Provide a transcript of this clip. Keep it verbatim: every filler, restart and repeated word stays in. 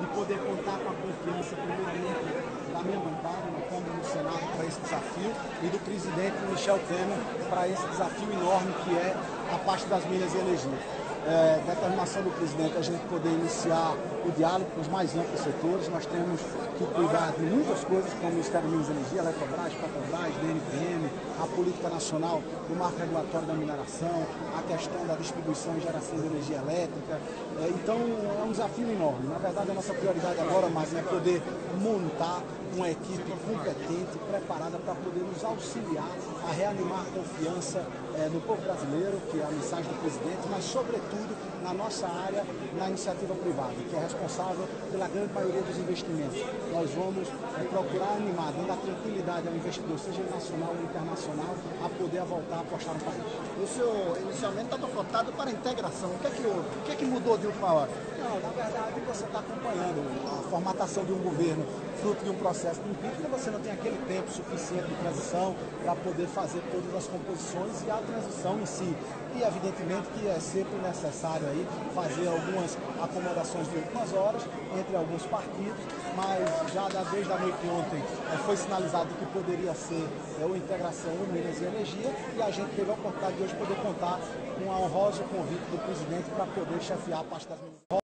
de poder contar com a confiança, primeiramente, da minha bancada, na Câmara e no Senado, para esse desafio, e do presidente Michel Temer para esse desafio enorme que é a parte das Minas e Energia. É, determinação do presidente a gente poder iniciar o diálogo com os mais amplos setores. Nós temos que cuidar de muitas coisas, como o Ministério de Minas e Energia, Eletrobras, Petrobras, D N P M, a política nacional do marco regulatório da mineração, a questão da distribuição e geração de energia elétrica. É, então é um desafio enorme. Na verdade, a nossa prioridade agora, Márcio, é poder montar uma equipe competente, preparada para poder nos auxiliar a reanimar a confiança é, no povo brasileiro, que é a mensagem do presidente, mas sobretudo na nossa área, na iniciativa privada, que é responsável pela grande maioria dos investimentos. Nós vamos é, procurar animar, dando a tranquilidade ao investidor, seja nacional ou internacional, a poder voltar a apostar no país. O senhor inicialmente estava cotado para a integração. O que é que houve? O que é que mudou de última hora? Não, na verdade você está acompanhando a formatação de um governo fruto de um processo de impeachment, você não tem aquele tempo suficiente de transição para poder fazer todas as composições e a transição em si. E evidentemente que é sempre necessário aí fazer algumas acomodações de últimas horas entre alguns partidos, mas já desde a noite de ontem foi sinalizado que poderia ser uma integração no Minas e Energia, e a gente teve a oportunidade de hoje poder contar com um honroso convite do presidente para poder chefiar a parte das Minas.